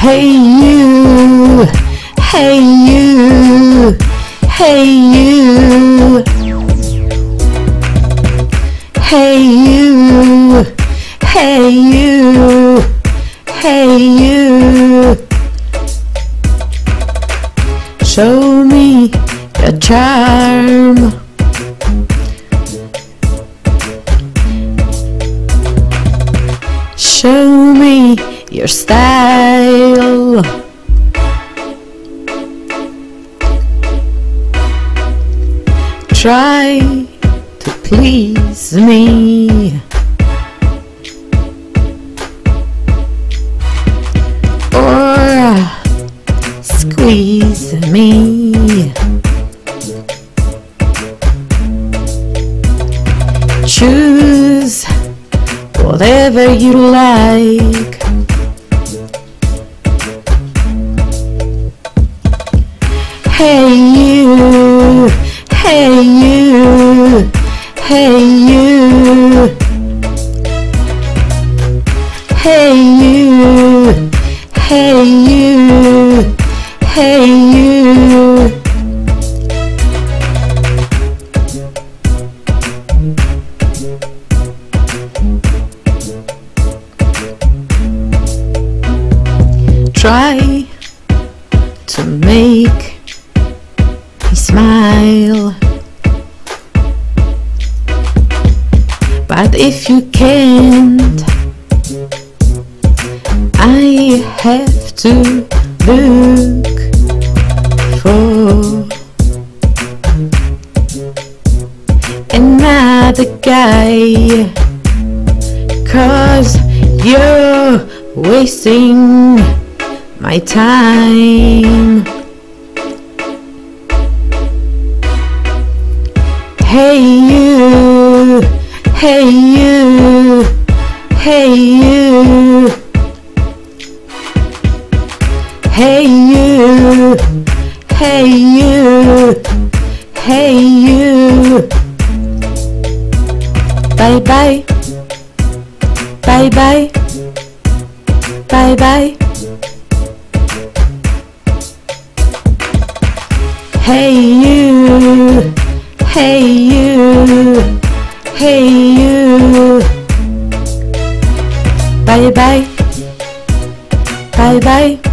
Hey you, hey you, hey you, hey you, hey you, hey you. Show me your charm. Show me your style. Try to please me, or squeeze me. Choose whatever you like. Hey you, hey you, hey you, hey you, hey you, hey you. Try to make me smile, but if you can't, I have to look for another guy, 'cause you're wasting my time. Hey you, hey you, hey you, hey you, hey you, hey you. Bye bye, bye bye, bye bye. Hey you, hey you, hey you. Bye bye, bye bye.